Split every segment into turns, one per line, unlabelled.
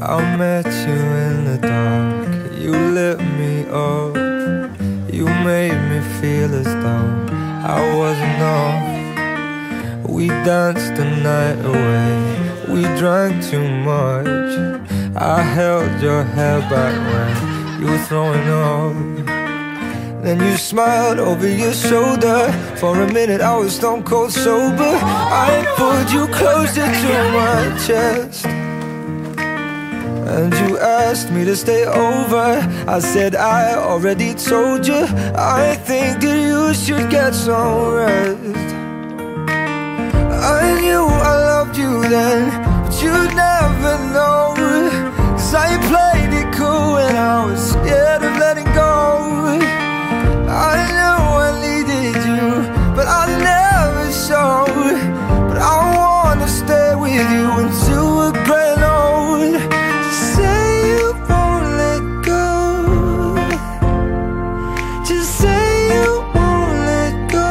I met you in the dark, you lit me up. You made me feel as though I wasn't off. We danced the night away, we drank too much. I held your hair back when you were throwing up. Then you smiled over your shoulder. For a minute I was stone cold sober. I pulled you closer to my chest, and you asked me to stay over. I said I already told you, I think that you should get some rest. I knew I loved you then, but you'd never know. 'Cause I played it cool when I was scared of letting go. I knew I needed you, but I never showed. But I wanna stay with you until we're gray and old. Just say you won't let go. Just say you won't let go.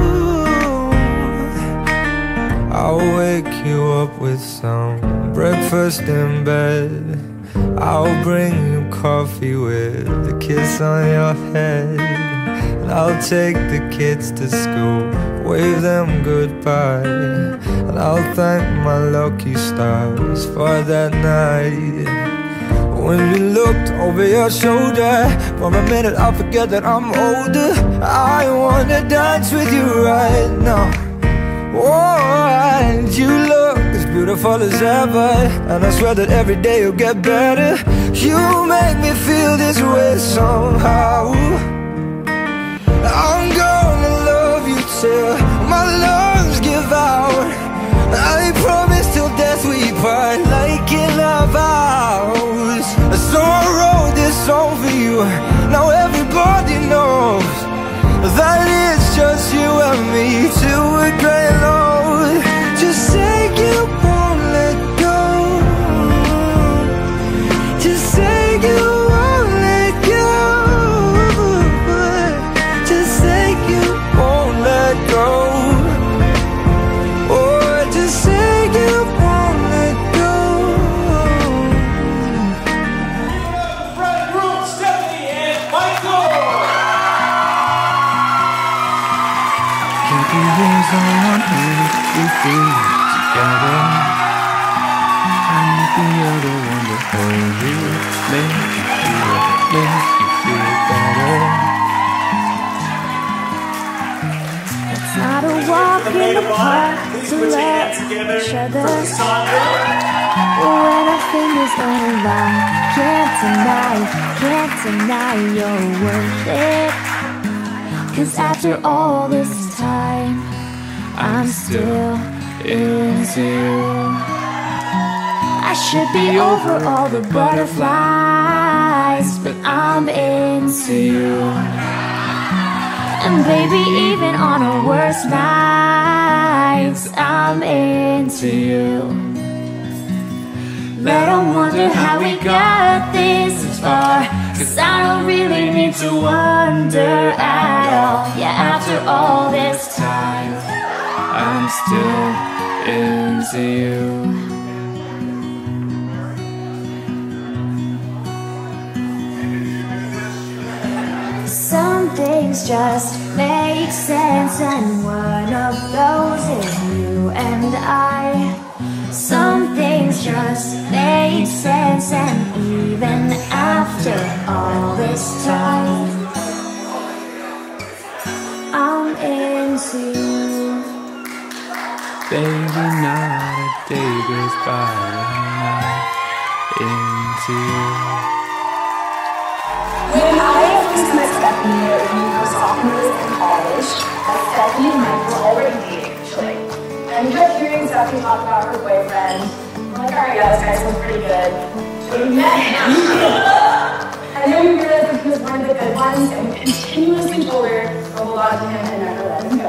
I'll wake you up with some breakfast in bed. I'll bring you coffee with a kiss on your head. And I'll take the kids to school, wave them goodbye. And I'll thank my lucky stars for that night. When you looked over your shoulder, for a minute I forget that I'm older. I wanna dance with you right now. Oh, and you look as beautiful as ever, and I swear that every day you'll get better. You make me feel this way somehow. I'm gonna love you till my lungs give out. I promise till death we part, like in our vows. So I wrote this song for you, now everybody knows that it's just you and me till we're gray and old. Just say you won't let go. Just say you won't let go. Just say you won't let go. Oh, just say you won't let go.
Fred, Brooke, Stephanie, and Michael.
Keep your hands on me, we feel together. I need the other one to hold you, make you feel better.
It's not a walk in the park to let each other. When our fingers don't allow, can't deny you're worth it. 'Cause after all this time, I'm still into you. I should be over all the butterflies, but I'm into you. And baby, even on our worst nights, I'm into you. Let 'em wonder how we got this far, 'cause I don't really need to wonder at all. Yeah, after all this time,
I'm still into you.
some things just make sense, and one of those is you and I. Some things just make sense, and even after all this time, I'm into you.
Baby, not a day goes by when I'm not into you.
When I first met Stephanie, we were sophomores in college. Stephanie and Michael were already dating, actually. And we kept hearing Stephanie talk about her boyfriend. I'm like, alright, yeah, this guy sounds pretty good. So we met him. And then we realized that he was one of the good ones, and we continuously told her to hold on to him and never let him go.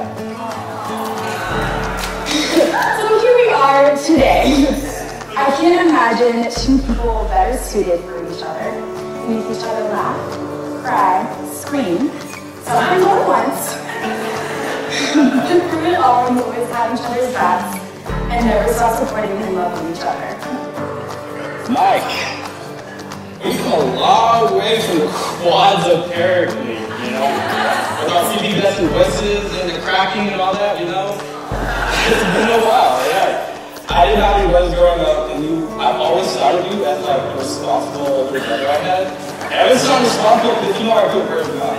So here we are today. I can't imagine two people better suited for each other. Make each other laugh, cry, scream, sometimes all at once, and through it all, we always have each other's backs and never stop supporting and loving each other.
Mike, we've come a long way from the quads of Pericles, you know? With our pubescent voices and the cracking and all that, you know? It's been a while, yeah. I didn't have any brothers growing up, and I've always thought of you as like a responsible older brother I had. And it's not responsible because you know I good person now.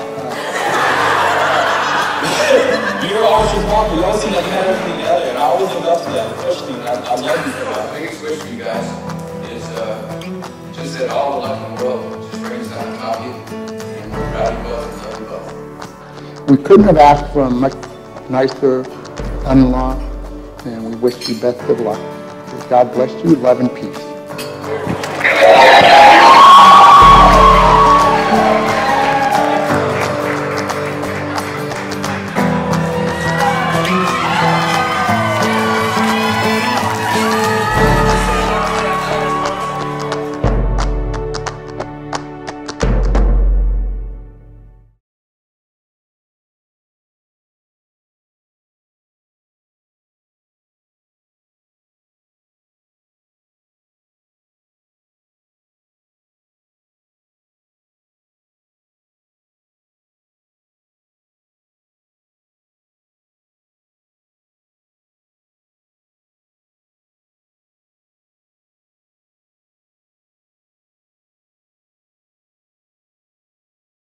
You were always responsible. You always seemed like you had everything together, and I always looked up to that, especially, and I love you for that.
The biggest wish for you guys is just that all the luck in the world just brings down to Mount Houston. And we're proud of you both and love you both.
We couldn't have asked for a much nicer son-in-law, and we wish you best of luck. God bless you, love and peace.